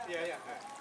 Iya, iya.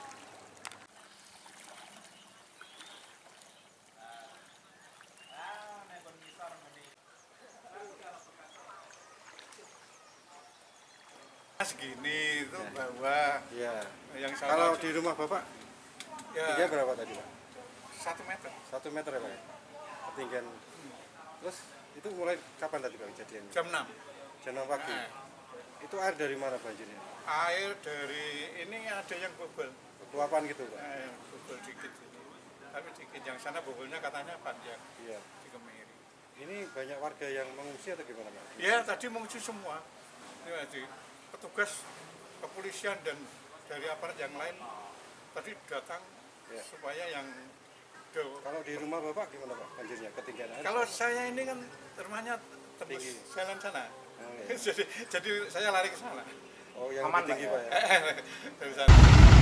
Segini itu bawah. Iya. Yang Kalau di rumah Bapak ya, tingginya berapa tadi Pak? 1 meter. 1 meter ya Pak ya? Ketinggian. Terus itu mulai kapan tadi Pak kejadiannya? Jam 6. Jam 6 pagi. Itu air dari mana banjirnya? Air dari ini ada yang bobol. Luapan gitu Pak? Bobol dikit. Tapi dikit, yang sana bobolnya katanya panjang. Iya. Di Kemiri. Ini banyak warga yang mengungsi atau gimana Pak? Ya, tadi mengungsi semua. Ini tadi petugas kepolisian dan dari aparat yang lain tadi datang Ya. supaya yang Kalau di rumah Bapak gimana Pak banjirnya? Ketinggian air? kalau saya ini kan rumahnya tembus Tinggi. jalan sana. Oh, iya. jadi saya lari ke sana. Oh yang Aman, tinggi Pak, Pak ya? Dari sana.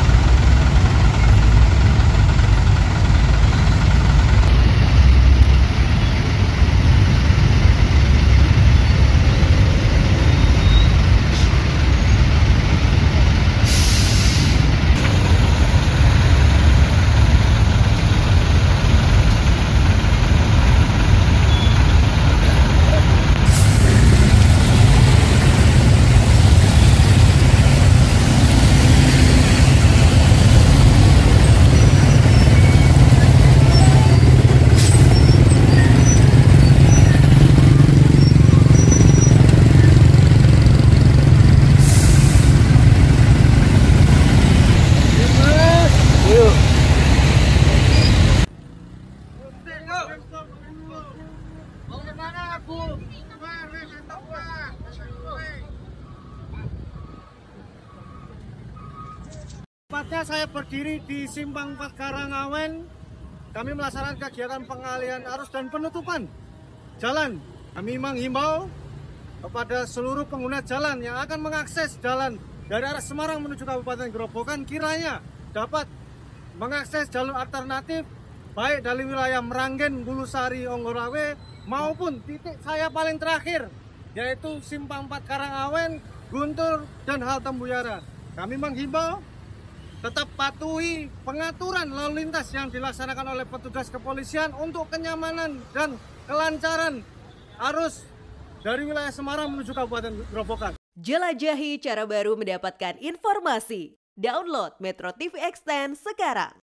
Tepatnya saya berdiri di Simpang 4 Karangawen. Kami melaksanakan kegiatan pengalihan arus dan penutupan jalan. Kami menghimbau kepada seluruh pengguna jalan yang akan mengakses jalan dari arah Semarang menuju Kabupaten Grobogan kiranya dapat mengakses jalur alternatif baik dari wilayah Meranggen, Bulusari, Onggolawe maupun titik saya paling terakhir yaitu Simpang 4 Karangawen, Guntur, dan Halte Mbuyara. Kami menghimbau tetap patuhi pengaturan lalu lintas yang dilaksanakan oleh petugas kepolisian untuk kenyamanan dan kelancaran arus dari wilayah Semarang menuju Kabupaten Grobogan. Jelajahi cara baru mendapatkan informasi. Download Metro TV Extend sekarang.